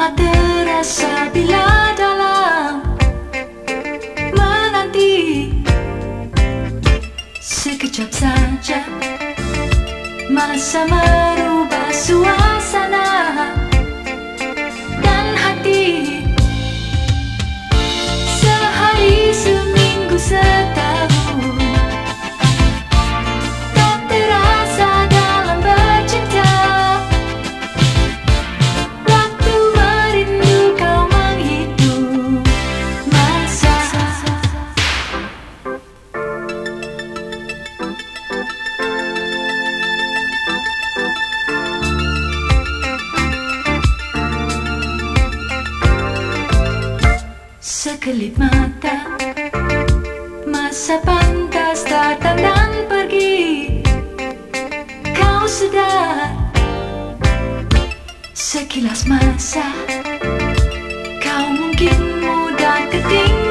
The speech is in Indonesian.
Lama terasa bila dalam menanti, sekejap saja masa merubah suasana dan hati. Sehari, seminggu, setahun tak terasa dalam bercinta. Waktu merindu kau menghitung masa. Sekelip mata, masa pantas datang dan pergi. Kau sedar, sekilas masa kau mungkin mudah ketinggalan.